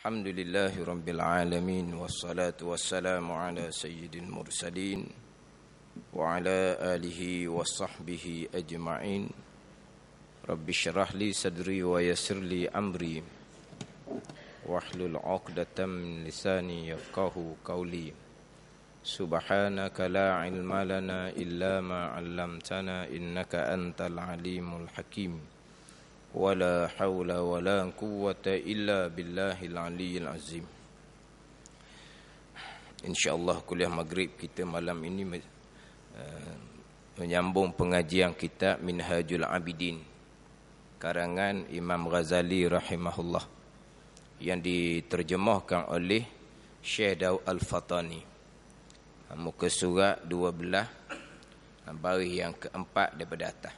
Alhamdulillahi Rabbil Alamin. Wassalatu wassalamu ala sayyidil mursalin wa ala alihi wa sahbihi ajma'in. Rabbi syrah li sadri wa yassir li amri wahlul 'uqdatam min lisani yafqahu qawli. Subhanaka la ilma lana illa ma 'allamtana innaka antal alimul hakim. Wala haula wala quwwata illa billahil aliyyil azim. InsyaAllah kuliah maghrib kita malam ini menyambung pengajian kitab Minhajul Abidin karangan Imam Ghazali rahimahullah yang diterjemahkan oleh Syekh Daud Al-Fatani. Muka surat 12 baris yang keempat daripada atas.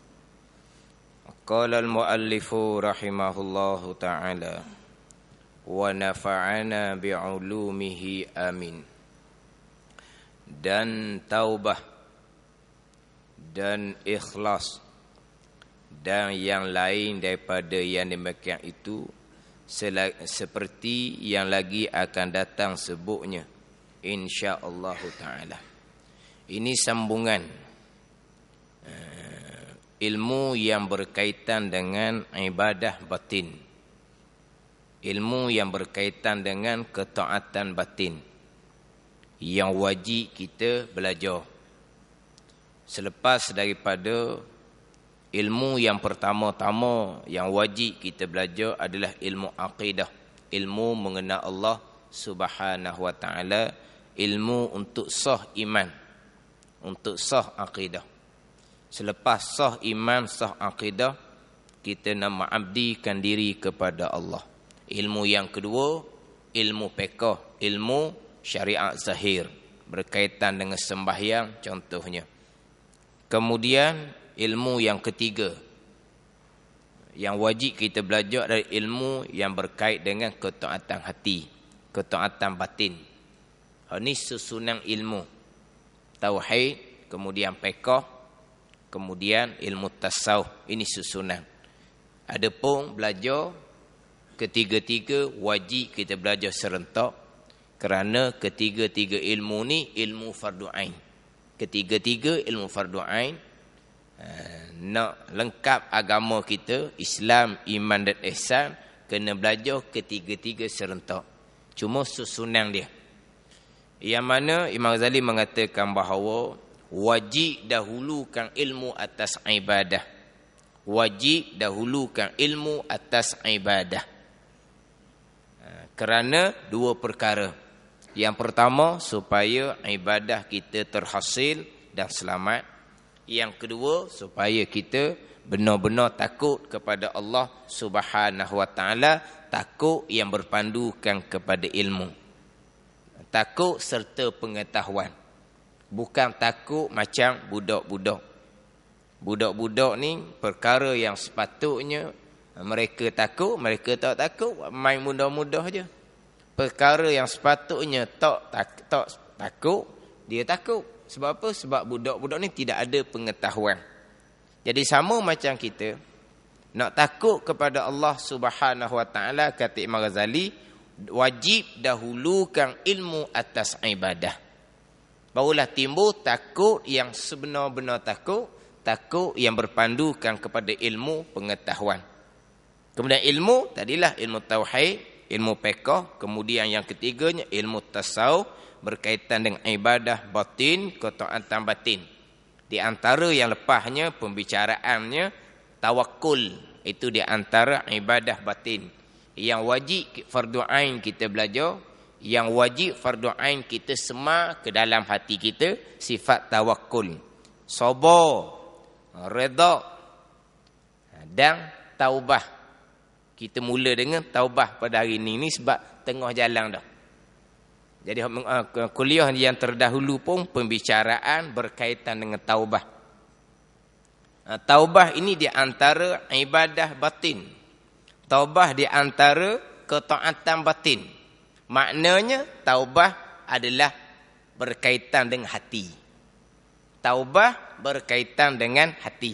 Qala al-muallifu rahimahullahu ta'ala wa nafa'ana bi'ulumihi amin. Dan taubah dan ikhlas dan yang lain daripada yang demikian itu seperti yang lagi akan datang sebutnya insya-Allah ta'ala. Ini sambungan ilmu yang berkaitan dengan ibadah batin, ilmu yang berkaitan dengan ketaatan batin yang wajib kita belajar. Selepas daripada ilmu yang pertama-tama yang wajib kita belajar adalah ilmu aqidah, ilmu mengenal Allah Subhanahu wa taala, ilmu untuk sah iman, untuk sah aqidah. Selepas sah iman, sah akidah, kita nak mengabdikan diri kepada Allah. Ilmu yang kedua, ilmu fiqh, ilmu syariat zahir, berkaitan dengan sembahyang contohnya. Kemudian ilmu yang ketiga, yang wajib kita belajar adalah ilmu yang berkait dengan ketaatan hati, ketaatan batin. Ini susunan ilmu. Tauhid, kemudian fiqh, kemudian ilmu tasawuf. Ini susunan. Adapun belajar ketiga-tiga wajib kita belajar serentak kerana ketiga-tiga ilmu ni ilmu fardu ain. Ketiga-tiga ilmu fardu ain. Nak lengkap agama kita, Islam, iman dan ihsan, kena belajar ketiga-tiga serentak. Cuma susunan dia. Yang mana Imam Ghazali mengatakan bahawa wajib dahulukan ilmu atas ibadah. Wajib dahulukan ilmu atas ibadah. Kerana dua perkara. Yang pertama, supaya ibadah kita terhasil dan selamat. Yang kedua, supaya kita benar-benar takut kepada Allah Subhanahu wa taala, takut yang berpandukan kepada ilmu. Takut serta pengetahuan. Bukan takut macam budak-budak. Budak-budak ni perkara yang sepatutnya mereka takut, mereka tak takut, main mudah-mudah je. Perkara yang sepatutnya tak takut, dia takut. Sebab apa? Sebab budak-budak ni tidak ada pengetahuan. Jadi sama macam kita nak takut kepada Allah Subhanahu wa taala, kata Imam Ghazali, wajib dahulukan ilmu atas ibadah. Barulah timbul takut yang sebenar-benar takut, takut yang berpandukan kepada ilmu pengetahuan. Kemudian ilmu, tadilah ilmu tauhid, ilmu fiqh, kemudian yang ketiganya ilmu tasawuf, berkaitan dengan ibadah batin, ketaatan batin. Di antara yang lepasnya pembicaraannya tawakkul, itu di antara ibadah batin. Yang wajib fardu ain kita belajar, yang wajib fardu ain kita semak ke dalam hati kita sifat tawakkul, sabar, redha dan taubah. Kita mula dengan taubah pada hari ini sebab tengah jalan dah. Jadi kuliah yang terdahulu pun pembicaraan berkaitan dengan taubah. Taubah ini di antara ibadah batin. Taubah di antara ketaatan batin. Maknanya taubah adalah berkaitan dengan hati. Taubah berkaitan dengan hati.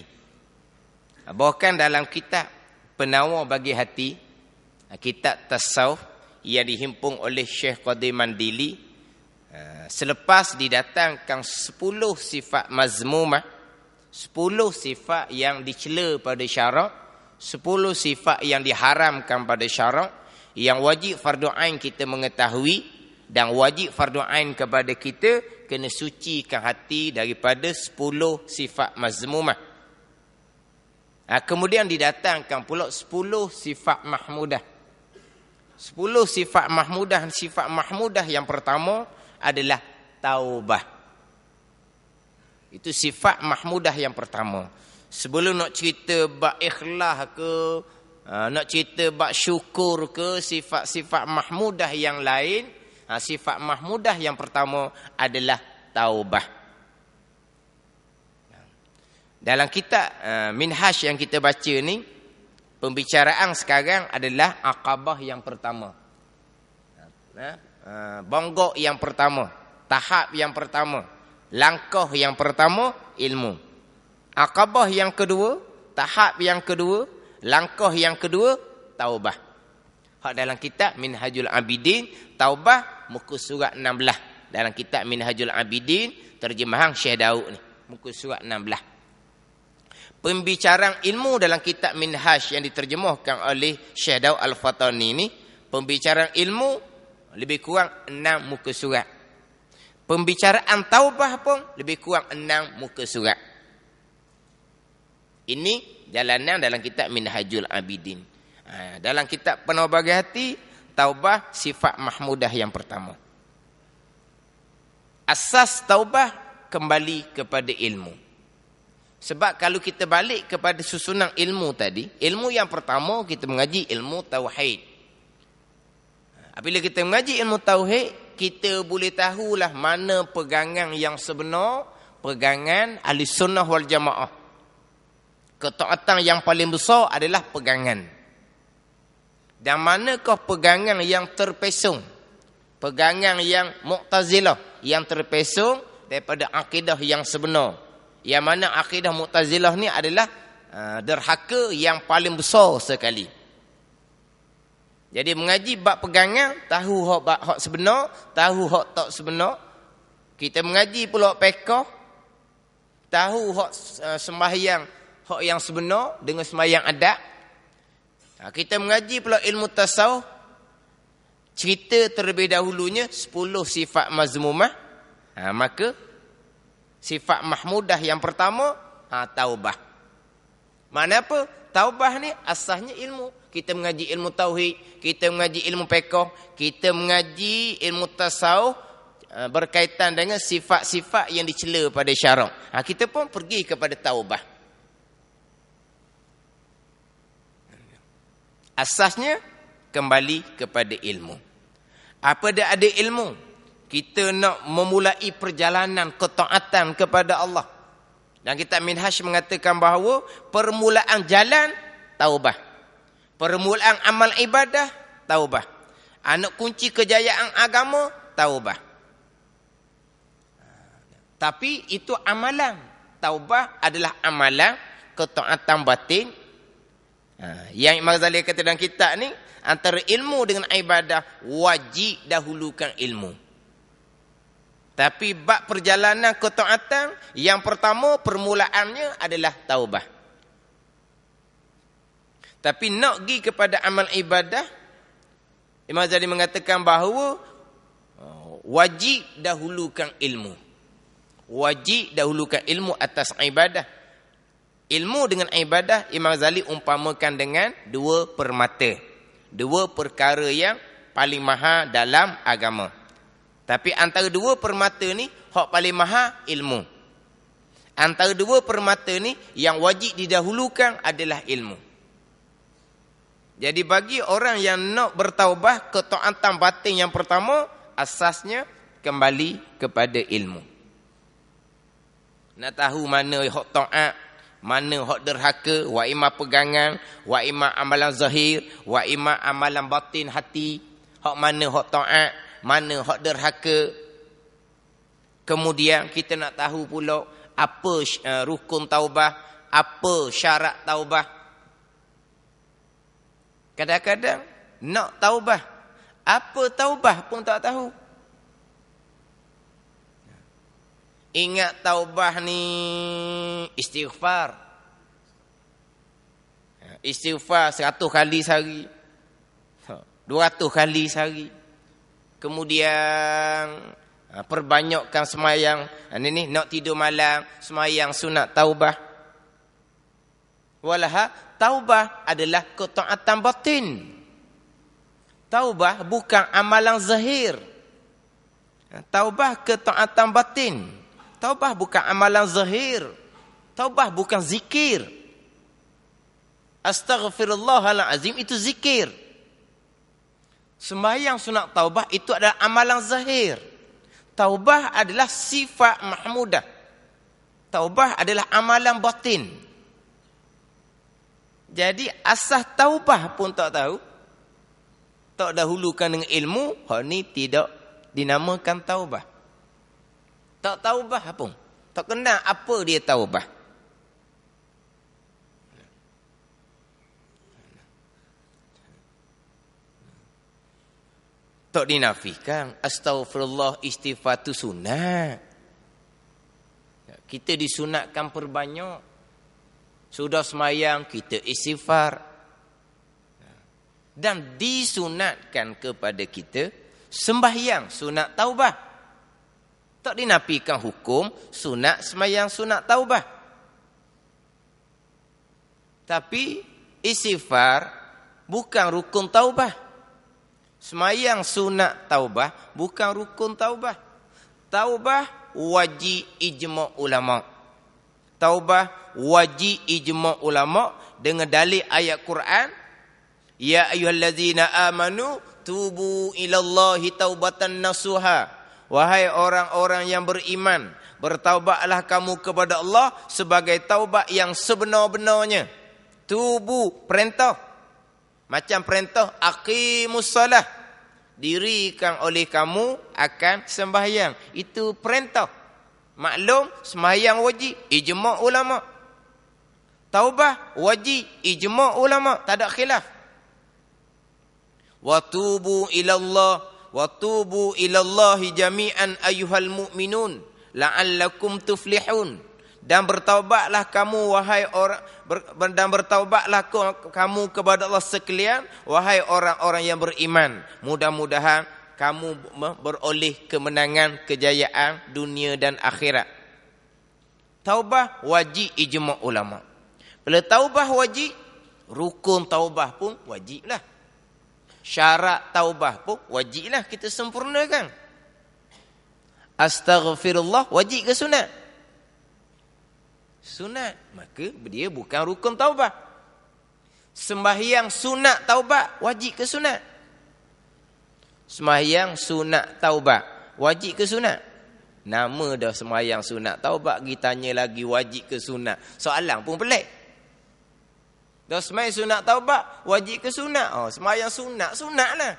Bahkan dalam kitab penawar bagi hati, kitab tasawuf, yang dihimpun oleh Syekh Qadir Mandili. Selepas didatangkan 10 sifat mazmumah, 10 sifat yang dicela pada syarak, 10 sifat yang diharamkan pada syarak, yang wajib fardu ain kita mengetahui, dan wajib fardu ain kepada kita kena sucikan hati daripada 10 sifat mazmumah. Kemudian didatangkan pula 10 sifat mahmudah. 10 sifat mahmudah. Sifat mahmudah yang pertama adalah taubah. Itu sifat mahmudah yang pertama. Sebelum nak cerita bab ikhlas ke, nak cerita bab syukur ke, sifat-sifat mahmudah yang lain, sifat mahmudah yang pertama adalah taubah. Dalam kitab Minhaj yang kita baca ni, pembicaraan sekarang adalah aqabah yang pertama. Bonggok yang pertama, tahap yang pertama, langkah yang pertama, ilmu. Aqabah yang kedua, tahap yang kedua, langkah yang kedua, taubah. Hak dalam kitab Minhajul Abidin, taubah muka surat 16. Dalam kitab Minhajul Abidin, terjemahan Syekh Daud ni, muka surat 16. Pembicaraan ilmu dalam kitab Minhaj yang diterjemahkan oleh Syekh Daud Al-Fatani ni, pembicaraan ilmu lebih kurang 6 muka surat. Pembicaraan taubah pun lebih kurang 6 muka surat. Ini jalanan dalam kitab Minhajul Abidin. Dalam kitab Penuh Bagi Hati, taubah sifat mahmudah yang pertama. Asas taubah kembali kepada ilmu. Sebab kalau kita balik kepada susunan ilmu tadi, ilmu yang pertama kita mengaji ilmu tauhid. Apabila kita mengaji ilmu tauhid, kita boleh tahulah mana pegangan yang sebenar, pegangan ahli sunnah wal jamaah. Ketaatan yang paling besar adalah pegangan. Dan manakah pegangan yang terpesong? Pegangan yang Mu'tazilah, yang terpesong daripada akidah yang sebenar. Yang mana akidah Mu'tazilah ni adalah derhaka yang paling besar sekali. Jadi mengaji bab pegangan, tahu hak sebenar, tahu hak tak sebenar. Kita mengaji pula fiqh, tahu hak sembahyang, hak yang sebenar dengan sembahyang adat. Kita mengaji pula ilmu tasawuf, cerita terlebih dahulunya 10 sifat mazmumah. Maka sifat mahmudah yang pertama, taubah. Mana apa? Taubah ni asasnya ilmu. Kita mengaji ilmu tauhid, kita mengaji ilmu fiqh, kita mengaji ilmu tasawuf berkaitan dengan sifat-sifat yang dicela pada syarak. Kita pun pergi kepada taubah. Asasnya kembali kepada ilmu. Apa dah ada ilmu, kita nak memulai perjalanan ketaatan kepada Allah. Dan kitab Minhaj mengatakan bahawa permulaan jalan taubah. Permulaan amal ibadah, taubah. Anak kunci kejayaan agama, taubah. Tapi itu amalan. Taubah adalah amalan ketaatan batin. Yang Imam Ghazali kata dalam kitab ni, antara ilmu dengan ibadah, wajib dahulukan ilmu. Tapi bab perjalanan ketaatan, yang pertama permulaannya adalah taubah. Tapi nak pergi kepada amal ibadah, Imam Ghazali mengatakan bahawa wajib dahulukan ilmu. Wajib dahulukan ilmu atas ibadah. Ilmu dengan ibadah Imam Ghazali umpamakan dengan 2 permata. 2 perkara yang paling mahal dalam agama. Tapi antara 2 permata ni, hak paling mahal ilmu. Antara 2 permata ni, yang wajib didahulukan adalah ilmu. Jadi bagi orang yang nak bertaubah, ketaatan batin yang pertama, asasnya kembali kepada ilmu. Nak tahu mana hak taat, mana hak derhaka, wa ima pegangan, wa ima amalan zahir, wa ima amalan batin hati, hak mana hak taat, mana hak derhaka. Kemudian kita nak tahu pula apa rukun taubah, apa syarat taubah. Kadang-kadang nak taubah, Apa taubah pun tak tahu. Ingat taubah ni istighfar. Istighfar 100 kali sehari. 200 kali sehari. Kemudian perbanyakkan semayang. Ini nak tidur malam, semayang sunat taubah. Walaha taubah adalah ketaatan batin. Taubah bukan amalan zahir. Taubah ketaatan batin. Taubah bukan amalan zahir. Taubah bukan zikir. Astaghfirullahalazim itu zikir. Sembahyang sunat taubah itu adalah amalan zahir. Taubah adalah sifat mahmudah. Taubah adalah amalan batin. Jadi asas taubah pun tak tahu. Tak dahulukan dengan ilmu, hak ni tidak dinamakan taubah. Tak taubah pun. Tak kenal apa dia taubah. Tak dinafikan astaghfirullah istighfar tu sunat. Kita disunatkan perbanyak. Sudah semayang kita istighfar. Dan disunatkan kepada kita sembahyang sunat taubah. Tak dinafikan hukum sunat semayang sunat taubah. Tapi istighfar bukan rukun taubah. Semayang sunat taubah bukan rukun taubah. Taubah wajib ijma' ulama. Taubah wajib ijma' ulama dengan dalil ayat Quran. Ya ayyuhallazina amanu tubu ilallahi taubatan nasuha. Wahai orang-orang yang beriman, bertaubatlah kamu kepada Allah sebagai taubat yang sebenar-benarnya. Tubu perintah. Macam perintah aqimus salah. Dirikan oleh kamu akan sembahyang. Itu perintah. Maklum sembahyang wajib ijma' ulama. Taubah wajib ijma' ulama, tak ada khilaf. Wa tubu ilallahi jami'an ayyuhal mu'minun la'allakum tuflihun. Dan bertaubatlah kamu wahai orang dan bertaubatlah kamu kepada Allah sekalian wahai orang-orang yang beriman. Mudah-mudahan kamu beroleh kemenangan, kejayaan dunia dan akhirat. Taubah wajib ijma' ulama. Bila taubah wajib, rukun taubah pun wajiblah. Syarat taubah pun wajiblah kita sempurnakan. Astaghfirullah wajib ke sunat? Sunat. Maka dia bukan rukun taubah. Sembahyang sunat taubah wajib ke sunat? Sembahyang sunat taubah wajib ke sunat? Nama dah sembahyang sunat taubah, kita tanya lagi wajib ke sunat. Soalan pun pelik. Dah sembahyang sunat taubah wajib ke sunat? Oh, sembahyang sunat lah.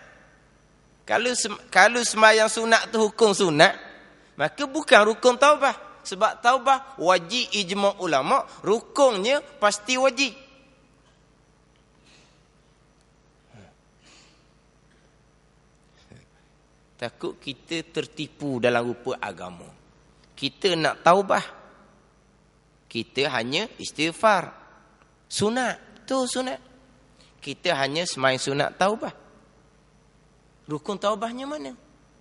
Kalau sembahyang sunat tu hukum sunat, maka bukan rukun taubah. Sebab taubah wajib ijma' ulama, rukunnya pasti wajib. Takut kita tertipu dalam rupa agama. Kita nak taubah, kita hanya istighfar. Sunat. Itu sunat. Kita hanya sembahyang sunat taubah. Rukun taubahnya mana?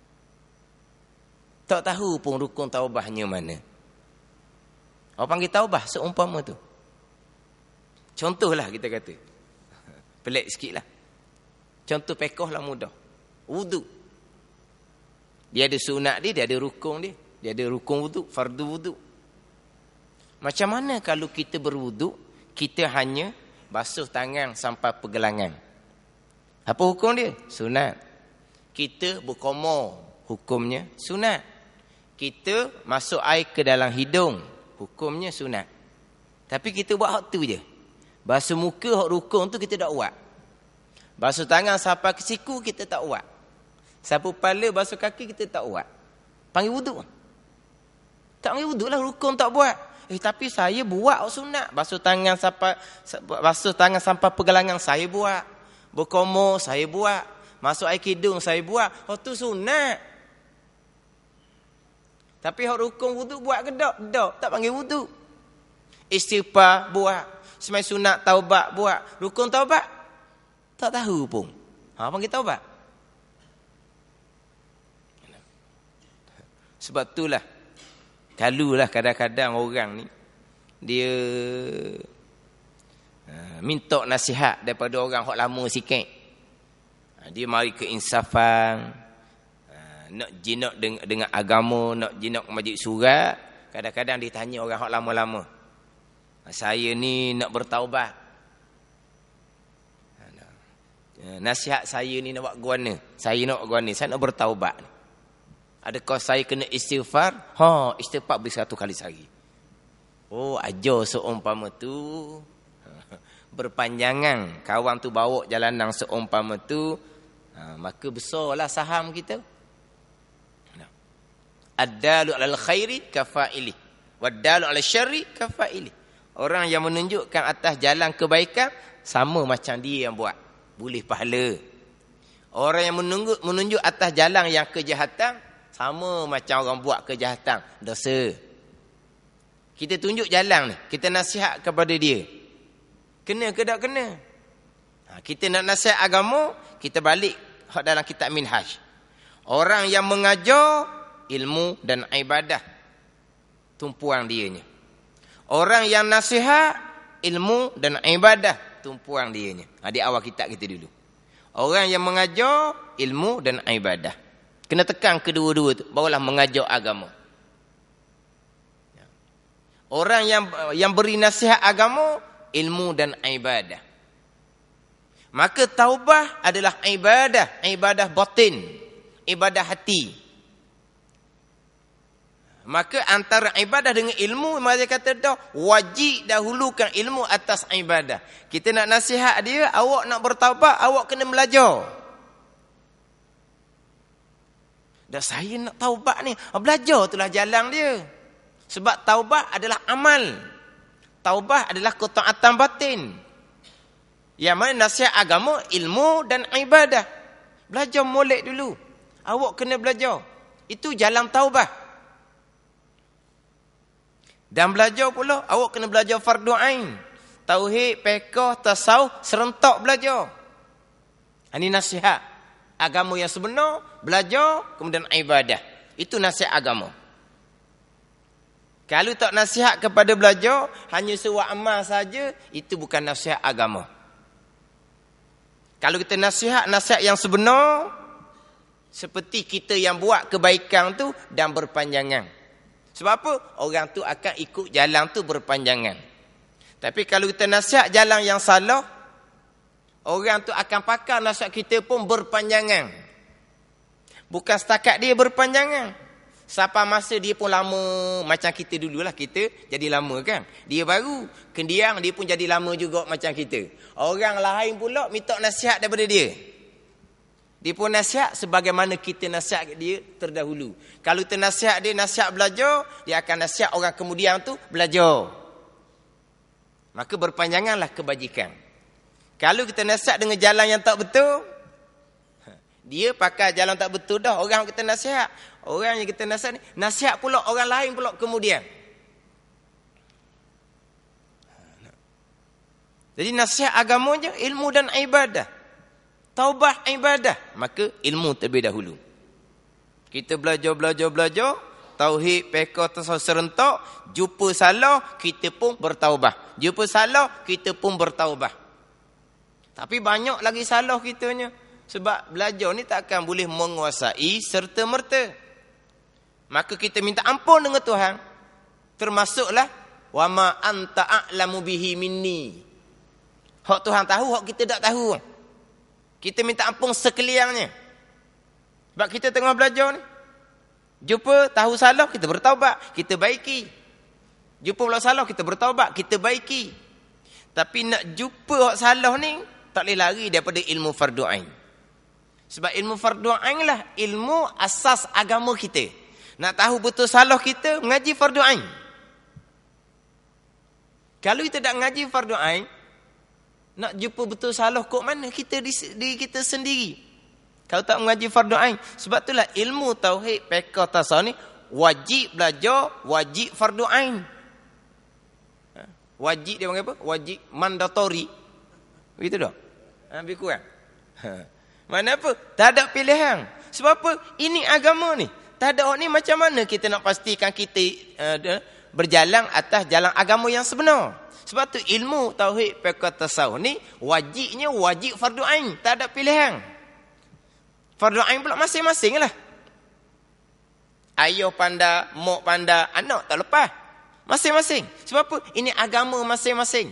Tak tahu pun rukun taubahnya mana. Orang panggil taubah seumpama tu. Contohlah kita kata. Pelik sikit lah. Contoh pekoh lah mudah. Wudu. Dia ada sunat dia ada rukun dia. Dia ada rukun wudu, fardu wudu. Macam mana kalau kita berwudu, kita hanya basuh tangan sampai pergelangan. Apa hukum dia? Sunat. Kita berkomor, hukumnya sunat. Kita masuk air ke dalam hidung, hukumnya sunat. Tapi kita buat hak tu je. Basuh muka, hak rukun tu kita tak buat. Basuh tangan sampai ke siku, kita tak buat. Sapu kepala, basuh kaki, kita tak buat. Panggil wudu. Tak panggil wudu lah, rukun tak buat. Tapi saya buat sunat. Basuh tangan sampai pergelangan saya buat. Berkomor saya buat. Masuk air kidung saya buat. Tu sunat. Tapi hak rukun wudu buat ke tak? Tak panggil wudu. Istighfar buat. Semai sunat taubat buat. Rukun taubat? Tak tahu pun. Panggil taubat. Sebab itulah. Kalulah kadang-kadang orang ni. Dia minta nasihat daripada orang hak lama sikit. Dia mari keinsafan. Nak jinak dengan agama, nak jinak majlis surat, kadang-kadang ditanya orang hak lama-lama. Saya ni nak bertaubat. Nasihat saya ni nak buat guana. Saya nak buat guana, saya nak bertaubat. Adakah saya kena istighfar? Istighfar beri 1 kali sehari. Ajar seumpama tu. Berpanjangan. Kawan tu bawa jalanan seumpama tu. Maka besarlah saham kita. Ad-dalu 'alal khairi kafa'ili wad-dalu 'alal syarri kafa'ili. Orang yang menunjukkan atas jalan kebaikan sama macam dia yang buat, boleh pahala. Orang yang menunjuk atas jalan yang kejahatan sama macam orang buat kejahatan, dosa. Kita tunjuk jalan ni, kita nasihat kepada dia. Kena ke tak kena? Kita nak nasihat agama, kita balik dalam kitab Minhaj. Orang yang mengajar ilmu dan ibadah tumpuan dianya. Orang yang nasihat ilmu dan ibadah tumpuan dianya. Di awal kitab kita dulu. Orang yang mengajar ilmu dan ibadah. Kena tekan kedua-dua tu, barulah mengajar agama. Orang yang beri nasihat agama, ilmu dan ibadah. Maka taubah adalah ibadah batin, ibadah hati. Maka antara ibadah dengan ilmu, maka kata dah wajib dahulukan ilmu atas ibadah. Kita nak nasihat dia, awak nak bertaubat, awak kena belajar. Dah saya nak taubat ni, belajar itulah jalan dia. Sebab taubat adalah amal. Taubat adalah ketaatan batin. Yang mana nasihat agama, ilmu dan ibadah. Belajar molek dulu. Awak kena belajar. Itu jalan taubat. Dan belajar pula, awak kena belajar fardu ain. Tauhid, fiqh, tasawuf, serentak belajar. Ini nasihat agama yang sebenar, belajar, kemudian ibadah. Itu nasihat agama. Kalau tak nasihat kepada belajar, hanya sewa amal saja, itu bukan nasihat agama. Kalau kita nasihat yang sebenar, seperti kita yang buat kebaikan tu dan berpanjangan. Sebab apa? Orang tu akan ikut jalan tu berpanjangan. Tapi kalau kita nasihat jalan yang salah, orang tu akan pakai nasihat kita pun berpanjangan. Bukan setakat dia berpanjangan. Sampai masa dia pun lama, macam kita dululah, kita jadi lama kan. Dia baru, kendiang dia pun jadi lama juga macam kita. Orang lain pula minta nasihat daripada dia. Dia pun nasihat sebagaimana kita nasihat dia terdahulu. Kalau kita nasihat dia, nasihat belajar, dia akan nasihat orang kemudian tu belajar. Maka berpanjanganlah kebajikan. Kalau kita nasihat dengan jalan yang tak betul, dia pakai jalan tak betul dah, orang kita nasihat. Orang yang kita nasihat ni, nasihat pula orang lain pula kemudian. Jadi nasihat agama je, ilmu dan ibadah. Taubah ibadah, maka ilmu terlebih dahulu. Kita belajar, tauhid, fiqh, tasawuf serentak, jumpa salah, kita pun bertaubah. Jumpa salah, kita pun bertaubah. Tapi banyak lagi salah kitanya. Sebab belajar ni takkan boleh menguasai serta merta. Maka kita minta ampun dengan Tuhan. Termasuklah wa ma anta a'lamu bihi minni. Hak Tuhan tahu, hak kita tak tahu. Kita minta ampun sekaliannya. Sebab kita tengah belajar ni. Jumpa, tahu salah, kita bertaubat, kita baiki. Jumpa pula salah, kita bertaubat, kita baiki. Tapi nak jumpa hak salah ni, tak boleh lari daripada ilmu fardu ain. Sebab ilmu fardu ain lah ilmu asas agama kita. Nak tahu betul salah kita, mengaji fardu ain. Kalau kita tak mengaji fardu ain, nak jumpa betul salah kok mana kita kita sendiri. Kalau tak mengaji fardu ain. Sebab itulah ilmu tauhid, fiqh, tasawuf ni wajib belajar, wajib fardu ain. Wajib dia panggil apa? Wajib mandatory. Begitu tak? Lebih kurang. Mana apa? Tak ada pilihan. Sebab apa? Ini agama ni. Tak ada orang ni macam mana kita nak pastikan kita berjalan atas jalan agama yang sebenar. Sebab tu ilmu tauhid, fiqh, tasawuf ni wajibnya wajib fardu ain. Tak ada pilihan. Fardu ain pula masing-masing lah. Ayah pandai, mak pandai, anak tak lepas. Masing-masing. Sebab apa? Ini agama masing-masing.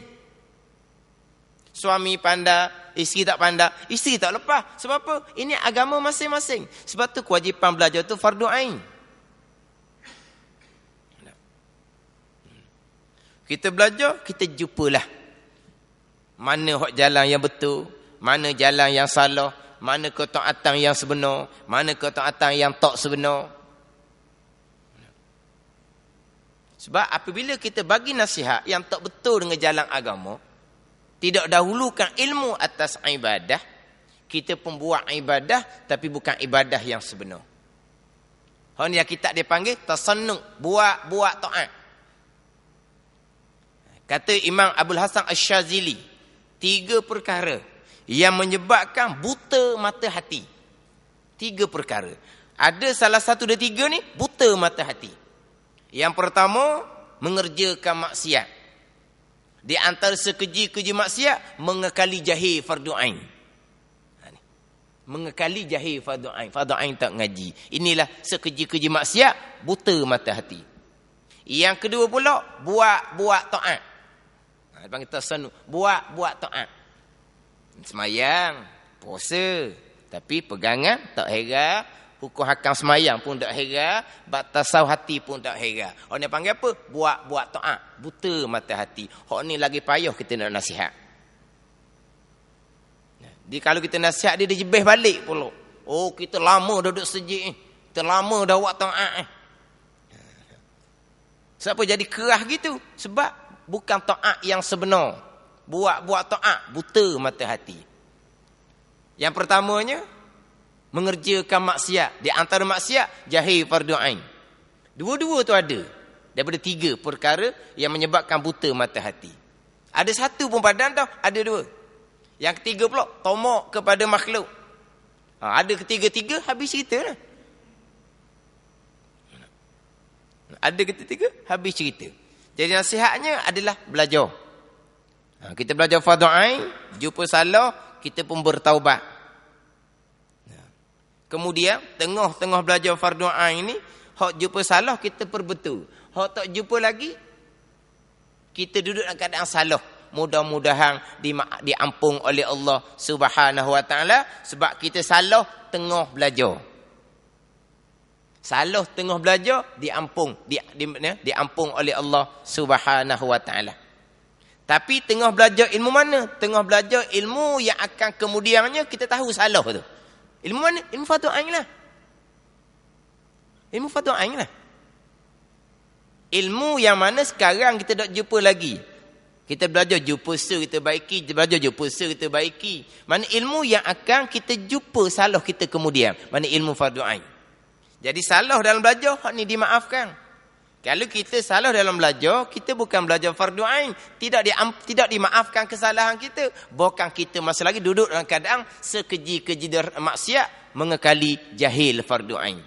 Suami pandai, isteri tak pandai, isteri tak lepas. Sebab apa? Ini agama masing-masing. Sebab tu kewajipan belajar tu fardu ain. Kita belajar, kita jumpalah mana hak jalan yang betul, mana jalan yang salah, mana ketaatan yang sebenar, mana ketaatan yang tak sebenar. Sebab apabila kita bagi nasihat yang tak betul dengan jalan agama, tidak dahulukan ilmu atas ibadah, kita pun buat ibadah tapi bukan ibadah yang sebenar. Hal ni yang kita dipanggil tasannuq, buat taat. Kata Imam Abdul Hasan Asy-Syadzili, 3 perkara yang menyebabkan buta mata hati. 3 perkara. Ada salah satu dari 3 ni buta mata hati. Yang pertama, mengerjakan maksiat. Di antara sekeji-keji maksiat, mengekali jahil fardu ain. Mengekali jahil fardu ain. Fardu ain tak ngaji. Inilah sekeji-keji maksiat, buta mata hati. Yang kedua pula, buat taat. Panggil tasannuq, buat taat. Semayang, puasa, tapi pegangan tak heran, hukum hakam semayang pun tak heran, batasau hati pun tak heran. Orang ni panggil apa? Buat taat, buta mata hati. Hak ni lagi payah kita nak nasihat. Jadi kalau kita nasihat dia jebeh balik pula. Oh, kita lama dah duduk sejik ni. Kita lama dah buat taat. Siapa jadi kerah gitu? Sebab bukan taat yang sebenar. Buat taat, buta mata hati. Yang pertamanya, mengerjakan maksiat. Di antara maksiat, jahil fardu ain. Dua-dua tu ada. Daripada 3 perkara yang menyebabkan buta mata hati. Ada satu pun padan tau, ada 2. Yang ketiga pula, tomak kepada makhluk. Ada ketiga-tiga, habis cerita lah. Ada ketiga, habis cerita. Jadi nasihatnya adalah belajar. Kita belajar fardu ain, jumpa salah, kita pun bertaubat. Kemudian, tengah-tengah belajar fardu ain ni, hak jumpa salah, kita perbetul. Hak tak jumpa lagi, kita duduk dalam keadaan salah. Mudah-mudahan diampung oleh Allah Subhanahu Wa Taala sebab kita salah tengah belajar. Salah tengah belajar diampung oleh Allah Subhanahu Wa Taala. Tapi tengah belajar ilmu mana? Tengah belajar ilmu yang akan kemudiannya kita tahu salah tu. Ilmu mana? Ilmu fardu ain lah. Ilmu fardu ain lah. Ilmu yang mana sekarang kita tak jumpa lagi. Kita belajar jumpa se kita baiki, kita belajar jumpa se kita baiki. Mana ilmu yang akan kita jumpa salah kita kemudian. Mana ilmu fardu ain. Jadi salah dalam belajar, hak ni dimaafkan. Kalau kita salah dalam belajar, kita bukan belajar fardu ain, tidak dimaafkan kesalahan kita. Bukan kita masih lagi duduk dalam keadaan sekeji-keji maksiat mengekali jahil fardu ain.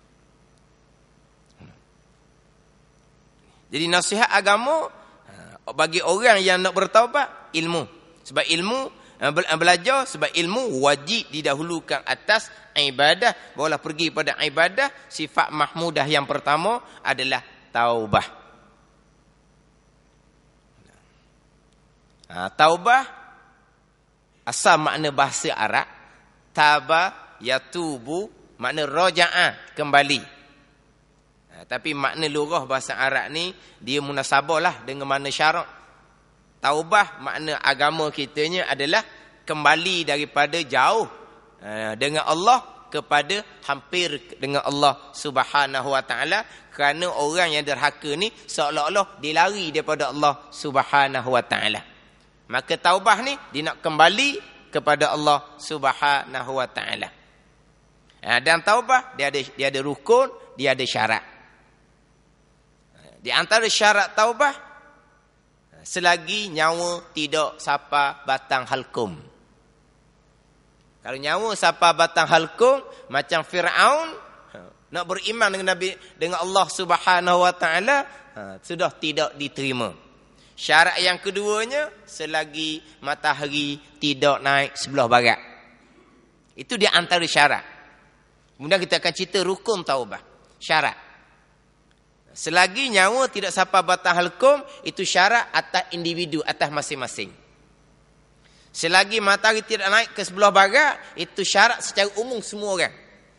Jadi nasihat agama bagi orang yang nak bertaubat, ilmu. Sebab ilmu belajar, sebab ilmu wajib didahulukan atas ibadah. Barulah pergi pada ibadah. Sifat mahmudah yang pertama adalah taubah. Taubah asal makna bahasa Arab, taba yatubu, makna raja'ah, kembali. Tapi makna lurah bahasa Arab ni dia munasabah lah dengan makna syarak. Taubah makna agama kitanya adalah kembali daripada jauh dengan Allah kepada hampir dengan Allah Subhanahu Wa Taala. Kerana orang yang derhaka ni seolah-olah dia lari daripada Allah Subhanahu Wa Taala. Maka taubah ni dia nak kembali kepada Allah Subhanahu Wa Taala. Dan taubah dia ada rukun, dia ada syarat. Di antara syarat taubah, selagi nyawa tidak sampai batang halkum. Kalau nyawa sampai batang halkum, macam Fir'aun nak beriman dengan Nabi, dengan Allah Subhanahu wa taala, sudah tidak diterima. Syarat yang keduanya, selagi matahari tidak naik sebelah barat. Itu di antara syarat. Kemudian kita akan cerita rukun taubah. Syarat. Selagi nyawa tidak sampai batang halkum, itu syarat atas individu, atas masing-masing. Selagi matahari tidak naik ke sebelah barat, itu syarat secara umum semua orang.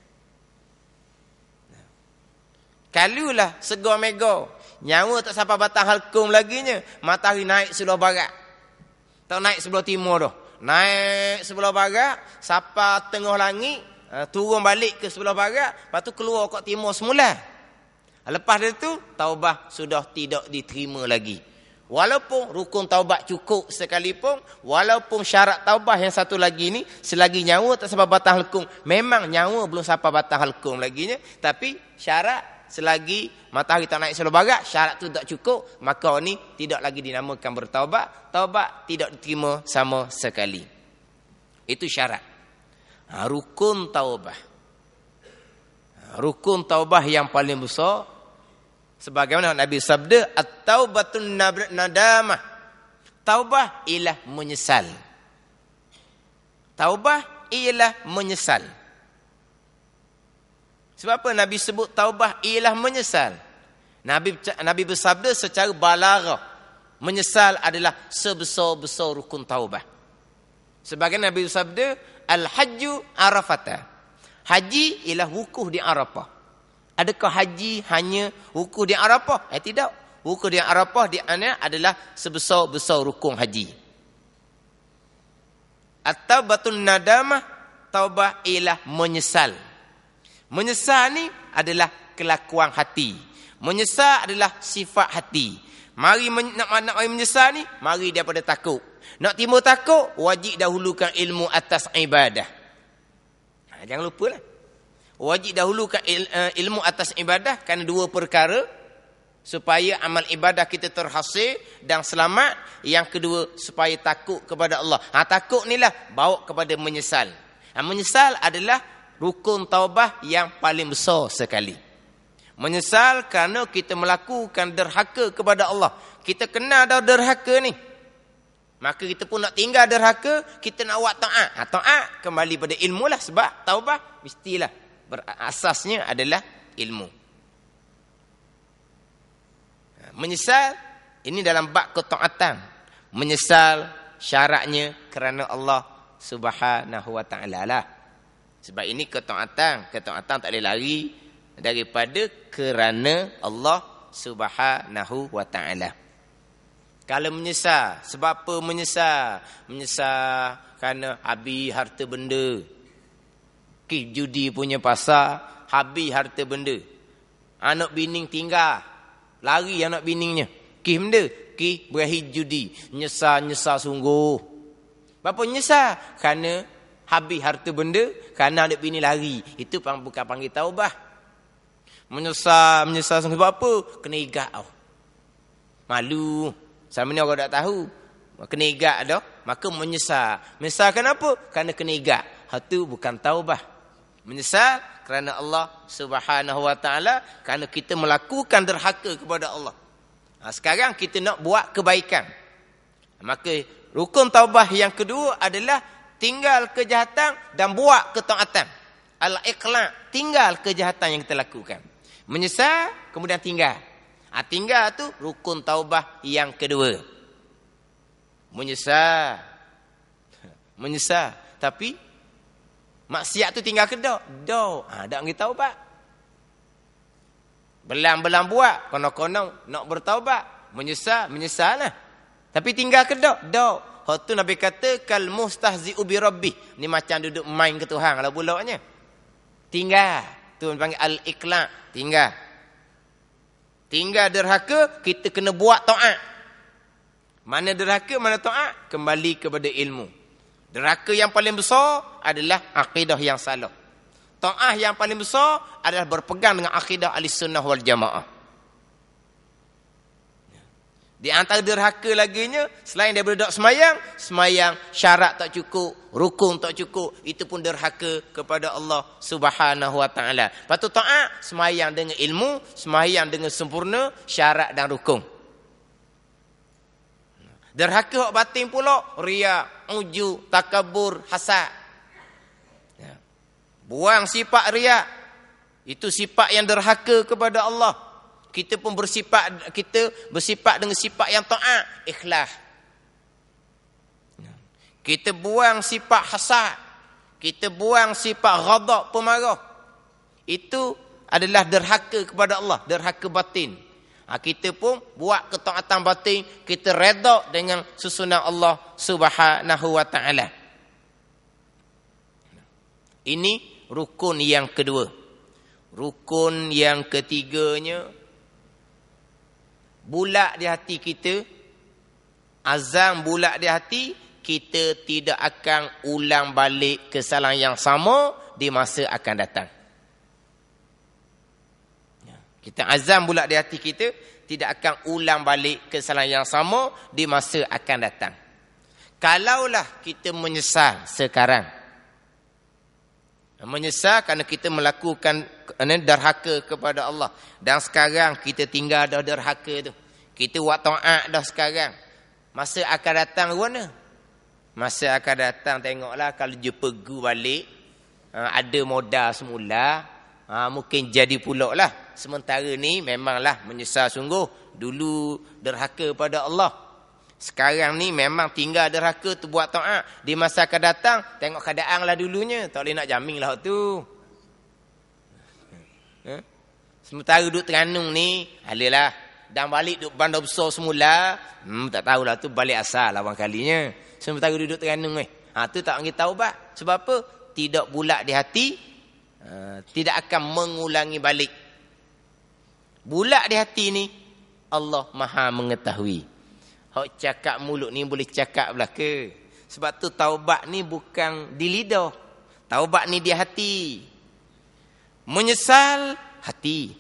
Kalulah segar mega, nyawa tak sampai batang halkum laginya, matahari naik sebelah barat. Tak naik sebelah timur dah. Naik sebelah barat, sampai tengah langit, turun balik ke sebelah barat, lepas tu keluar kat timur semula. Lepas itu, taubah sudah tidak diterima lagi. Walaupun rukun taubat cukup sekalipun, walaupun syarat taubah yang satu lagi ni, selagi nyawa tak sampai batang halkum, memang nyawa belum sampai batang halkum laginya, tapi syarat selagi matahari tak naik sebelah barat, syarat tu tak cukup, maka ni tidak lagi dinamakan bertaubat. Taubat tidak diterima sama sekali. Itu syarat. Rukun taubah. Rukun taubah yang paling besar, sebagaimana Nabi sabda, at-taubatun nadamah. Taubah ialah menyesal. Taubah ialah menyesal. Sebab apa Nabi sebut taubah ialah menyesal? Nabi bersabda secara balarah, menyesal adalah sebesar-besar rukun taubah. Sebagai Nabi bersabda, al-hajju arafata. Haji ialah wukuf di Arafah. Adakah haji hanya wukuf di Arafah? Tidak. Wukuf di Arafah di ana adalah sebesar-besar rukun haji. At-taubatun nadamah, taubah ialah menyesal. Menyesal ni adalah kelakuan hati. Menyesal adalah sifat hati. Mari nak menyesal ni, mari daripada takut. Nak timbul takut, wajib dahulukan ilmu atas ibadah. Jangan lupalah. Wajib dahulukan ilmu atas ibadah kerana dua perkara. Supaya amal ibadah kita terhasil dan selamat. Yang kedua, supaya takut kepada Allah. Takut ni lah bawa kepada menyesal. Menyesal adalah rukun taubah yang paling besar sekali. Menyesal kerana kita melakukan derhaka kepada Allah. Kita kenal dah derhaka ni. Maka kita pun nak tinggal derhaka, kita nak buat ta'at. Ta'at kembali pada ilmu lah. Sebab taubah mestilah berasasnya adalah ilmu. Menyesal, ini dalam bab ketaatan. Menyesal syaratnya kerana Allah Subhanahu wa ta'ala lah. Sebab ini ketaatan. Ketaatan tak boleh lari daripada kerana Allah Subhanahu wa ta'ala. Kalau menyesal, sebab apa menyesal? Menyesal kerana habis harta benda. Judi punya pasal, habis harta benda. Anak bining tinggal, lari anak biningnya. Benda? Berakhir judi. Nyesal sungguh. Berapa nyesal? Kerana habis harta benda, kerana anak bini lari. Itu bukan panggil taubah. Menyesal sebab apa? Kena igat tau. Malu. Selama ni orang tak tahu. Kena igat dah, maka menyesal. Menyesal kenapa? Kerana kena igat. Itu bukan taubah. Menyesal kerana Allah Subhanahu wa ta'ala, kerana kita melakukan derhaka kepada Allah. Sekarang kita nak buat kebaikan. Maka rukun taubah yang kedua adalah tinggal kejahatan dan buat ketaatan. Al-iqla', tinggal kejahatan yang kita lakukan. Menyesal, kemudian tinggal. Tinggal tu rukun taubah yang kedua. Menyesal. Tapi maksiat tu tinggal ke tak? Tak. Tak pergi taubat. Belang-belang buat. Konon-konon nak bertaubat. Menyesal lah. Tapi tinggal ke tak? Tak. Hak tu Nabi kata kal mustahzi'u bi rabbih. Ni macam duduk main ke Tuhan kalau bulaknya. Tinggal. Tu panggil al-iqla', tinggal. Tinggal derhaka, kita kena buat taat. Mana derhaka, mana taat? Kembali kepada ilmu. Derhaka yang paling besar adalah akidah yang salah. Ta'ah yang paling besar adalah berpegang dengan akidah Ahlussunnah wal Jamaah. Di antara derhaka laginya, selain daripada dok semayang syarat tak cukup, rukun tak cukup, itu pun derhaka kepada Allah Subhanahu wa taala. Patut taat semayang dengan ilmu, semayang dengan sempurna syarat dan rukun. Derhaka hak batin pula, riya, ujub, takabur, hasad. Buang sifat riya. Itu sifat yang derhaka kepada Allah. Kita pun bersifat dengan sifat yang taat, ikhlas. Kita buang sifat hasad. Kita buang sifat ghadab, pemarah. Itu adalah derhaka kepada Allah, derhaka batin. Kita pun buat ketaatan batin, kita redha dengan susunan Allah Subhanahu wa taala. Ini rukun yang kedua. Rukun yang ketiganya, bulat di hati kita, azam bulat di hati, kita tidak akan ulang balik kesalahan yang sama di masa akan datang. Kita azam bulat di hati kita, tidak akan ulang balik kesalahan yang sama di masa akan datang. Kalaulah kita menyesal sekarang, menyesal kerana kita melakukan derhaka kepada Allah, dan sekarang kita tinggal dah derhaka tu, kita buat taat dah sekarang, masa akan datang mana? Masa akan datang tengoklah, kalau dia pergi balik, ada modal semula, mungkin jadi pula lah. Sementara ni memanglah menyesal sungguh, dulu derhaka pada Allah, sekarang ni memang tinggal derhaka tu buat taat. Di masa akan datang, tengok keadaan lah dulunya. Tak boleh nak jamin lah tu. Sementara duduk Terengganu ni, adalah dan balik duduk Bandar Besar semula, tak tahulah tu balik asal awal kalinya. Sementara duduk Terengganu ni, tu tak kita taubat. Sebab apa? Tidak bulat di hati, tidak akan mengulangi balik. Bulat di hati ni, Allah Maha mengetahui. Hak cakap mulut ni boleh cakap belaka. Sebab tu taubat ni bukan di lidah. Taubat ni di hati. Menyesal hati.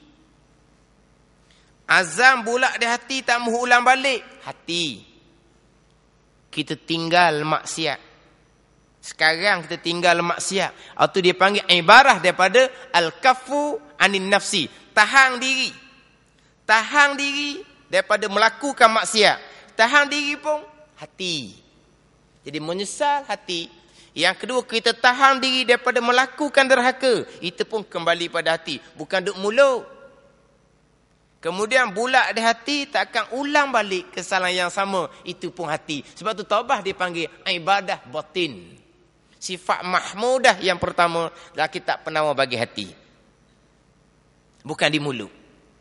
Azam bulat di hati, tak mahu ulang balik hati. Kita tinggal maksiat. Sekarang kita tinggal maksiat. Atau dia panggil ibarah daripada al-kafu anin nafsi. Tahan diri. Tahan diri daripada melakukan maksiat. Tahan diri pun hati. Jadi menyesal hati. Yang kedua, kita tahan diri daripada melakukan derhaka. Itu pun kembali pada hati, bukan duk mulut. Kemudian bulat di hati, tak akan ulang balik kesalahan yang sama. Itu pun hati. Sebab tu taubah dipanggil ibadah batin. Sifat mahmudah yang pertama dalam kitab penawar bagi hati. Bukan di mulut.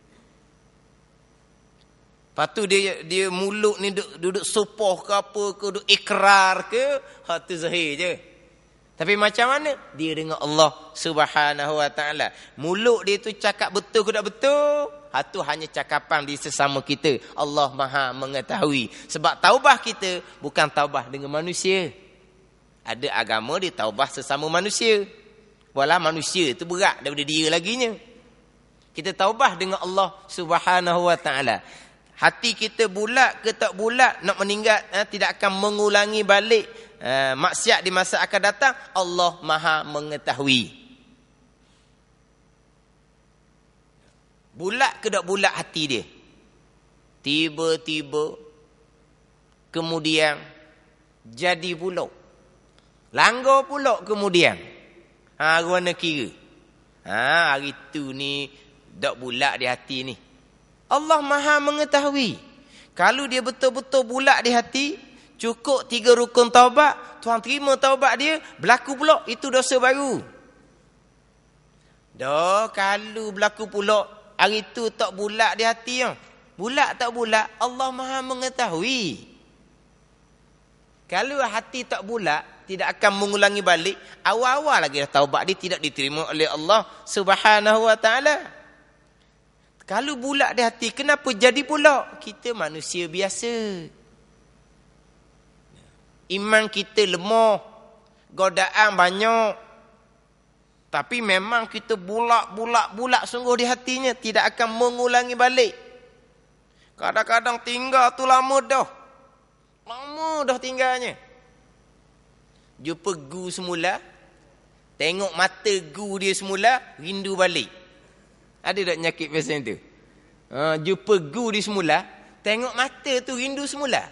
Lepas tu dia mulut ni duduk supoh ke apa ke, duduk ikrar ke, tu zahir je. Tapi macam mana? Dia dengan Allah Subhanahu wa taala. Mulut dia tu cakap betul ke tak betul? Tu hanya cakapan di sesama kita. Allah Maha mengetahui. Sebab taubah kita bukan taubah dengan manusia. Ada agama dia taubah sesama manusia. Walau manusia tu berat daripada dia laginya. Kita taubah dengan Allah Subhanahu wa taala. Hati kita bulat ke tak bulat, nak meninggal, tidak akan mengulangi balik maksiat di masa akan datang. Allah Maha mengetahui. Bulat ke tak bulat hati dia? Tiba-tiba kemudian jadi pula. Langgar pula kemudian. Mana kira? Hari tu ni tak bulat di hati ni. Allah Maha mengetahui. Kalau dia betul-betul bulat di hati, cukup 3 rukun taubat, Tuhan terima taubat dia, berlaku pula itu dosa baru. Kalau berlaku pula hari tu tak bulat di hati, bulat tak bulat, Allah Maha mengetahui. Kalau hati tak bulat, tidak akan mengulangi balik, awal-awal lagi dah taubat dia tidak diterima oleh Allah Subhanahu wa taala. Kalau bulat di hati, kenapa jadi pula? Kita manusia biasa. Iman kita lemah. Godaan banyak. Tapi memang kita bulak sungguh di hatinya, tidak akan mengulangi balik. Kadang-kadang tinggal tu lama dah. Lama dah tinggalnya. Jumpa gu semula, tengok mata gu dia semula, rindu balik. Ada tak nyakit macam tu? Jumpa gu dia semula, tengok mata tu rindu semula.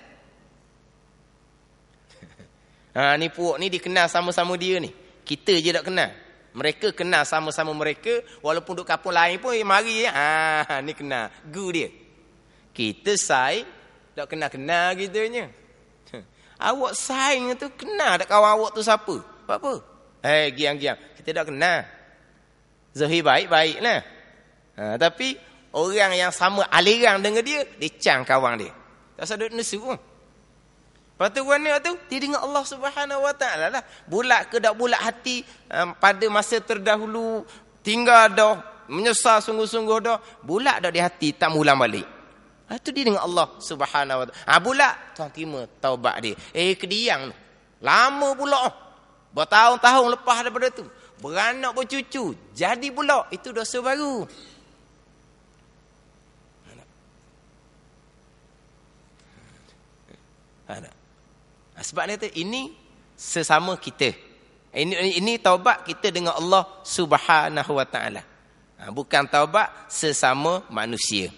Ni puak ni dikenal sama-sama dia ni. Kita je tak kenal. Mereka kenal sama-sama mereka, walaupun duduk kampung lain pun mari ni kenal gu dia. Kita saing tak kenal-kenal gitunya. Awak saing tu kenal tak kawan awak tu siapa? Apa? Giang-giang, kita tak kenal. Zahir baik-baiklah. Tapi orang yang sama aliran dengan dia cang kawan dia. Tak usah duduk nesu pun. Lepas tu warna tu, dia dengan Allah Subhanahu Wa Taala lah. Bulat ke tak bulat hati pada masa terdahulu, tinggal dah, menyesal sungguh-sungguh dah, bulat dah di hati, tak mengulang balik. Itu dia dengan Allah Subhanahu Wa Taala. Bulat, Tuhan terima taubat dia. Kediang, lama pula. Bertahun-tahun lepas daripada tu. Beranak bercucu, jadi pula. Itu dosa baru. Sebab dia kata, ini sesama kita. Ini taubat kita dengan Allah Subhanahu Wa Taala. Bukan taubat sesama manusia.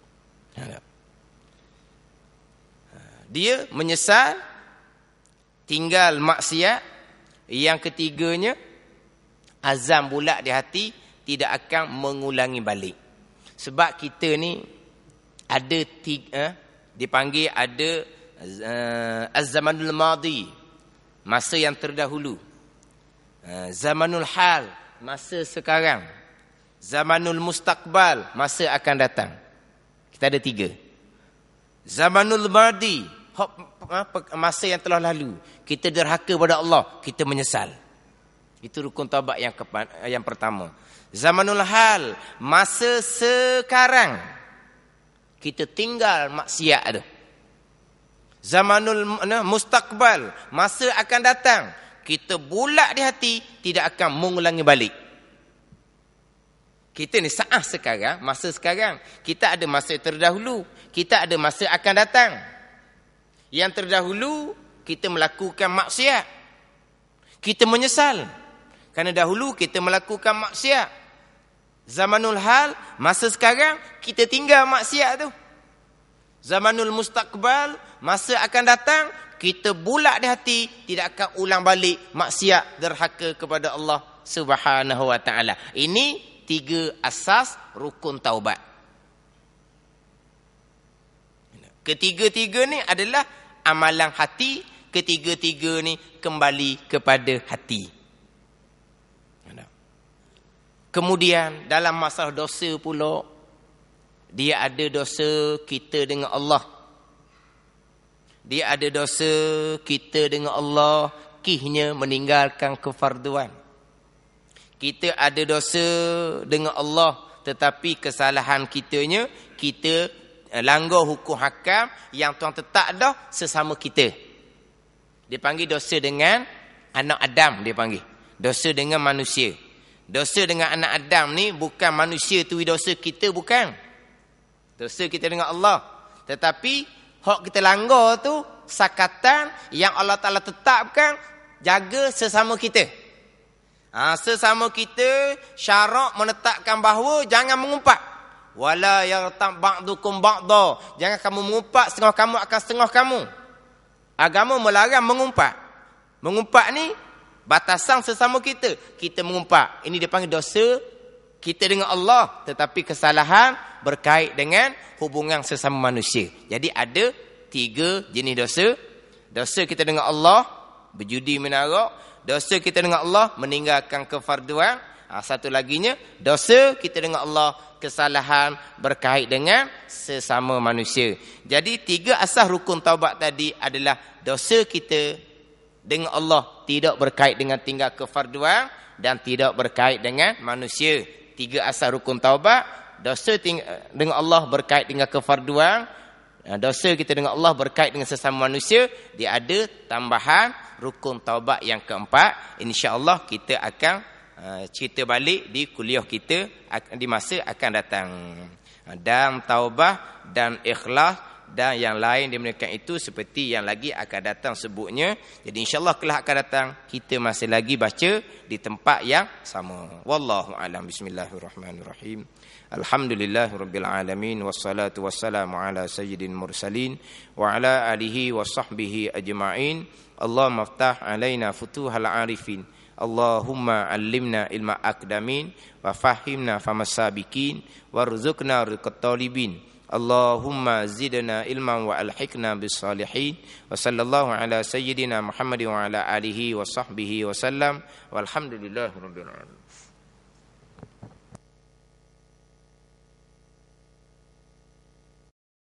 Dia menyesal, tinggal maksiat. Yang ketiganya, azam bulat di hati, tidak akan mengulangi balik. Sebab kita ni ada dipanggil ada az-zamanul madi, masa yang terdahulu. Zamanul hal, masa sekarang. Zamanul mustaqbal, masa akan datang. Kita ada 3. Zamanul madi, masa yang telah lalu. Kita derhaka pada Allah, kita menyesal. Itu rukun taubat yang pertama. Zamanul hal, masa sekarang. Kita tinggal maksiat tu. Zamanul mustaqbal, masa akan datang, kita bulat di hati, tidak akan mengulangi balik. Kita ni saat sekarang, masa sekarang. Kita ada masa terdahulu, kita ada masa akan datang. Yang terdahulu, kita melakukan maksiat, kita menyesal kerana dahulu kita melakukan maksiat. Zamanul hal, masa sekarang, kita tinggal maksiat tu. Zamanul mustaqbal, masa akan datang, kita bulat di hati, tidak akan ulang balik maksiat, derhaka kepada Allah Subhanahu Wa Taala. Ini 3 asas rukun taubat. Ketiga-tiga ni adalah amalan hati, ketiga-tiga ni kembali kepada hati. Kemudian dalam masalah dosa pula, dia ada dosa kita dengan Allah. Dia ada dosa kita dengan Allah, kihnya meninggalkan kefarduan. Kita ada dosa dengan Allah, tetapi kesalahan kitanya, kita langgar hukum hakam yang Tuhan tetap dah sesama kita. Dia panggil dosa dengan anak Adam, dia panggil. Dosa dengan manusia. Dosa dengan anak Adam ni bukan manusia tu dosa kita, bukan. Dosa kita dengan Allah. Tetapi hak kita langgar tu sakatan yang Allah Ta'ala tetapkan, jaga sesama kita. Sesama kita syarak menetapkan bahawa jangan mengumpat. Wala yartab ba'dukum ba'da. Jangan kamu mengumpat, setengah kamu akan setengah kamu. Agama melarang mengumpat. Mengumpat ni batasan sesama kita. Kita mengumpat. Ini dia panggil dosa kita dengan Allah. Tetapi kesalahan berkait dengan hubungan sesama manusia. Jadi ada 3 jenis dosa. Dosa kita dengan Allah, berjudi menarak. Dosa kita dengan Allah, meninggalkan kefarduan. Satu laginya, dosa kita dengan Allah, kesalahan berkait dengan sesama manusia. Jadi 3 asas rukun taubat tadi adalah dosa kita dengan Allah tidak berkait dengan tinggal kefarduan dan tidak berkait dengan manusia. 3 asas rukun taubat. Dosa dengan Allah berkait dengan kefarduan. Dosa kita dengan Allah berkait dengan sesama manusia. Dia ada tambahan rukun taubat yang keempat. InsyaAllah kita akan cerita balik di kuliah kita di masa akan datang. Dan taubah dan ikhlas dan yang lain demikian itu seperti yang lagi akan datang sebutnya. Jadi insya-Allah kelak akan datang kita masih lagi baca di tempat yang sama. Wallahu a'lam. Bismillahirrahmanirrahim. Alhamdulillahirabbil alamin wassalatu wassalamu ala sayyidil mursalin wa ala alihi washabbihi ajma'in. Allahumma iftah alaina futuhal arifin. Allahumma allimna ilma aqdamin wa fahimna famasabikin warzuqna rizqat talibin. Allahumma zidna ilman wa alhiqna bis salihin wa sallallahu ala sayyidina Muhammad wa ala alihi wa sahbihi wa sallam walhamdulillahi rabbil alamin.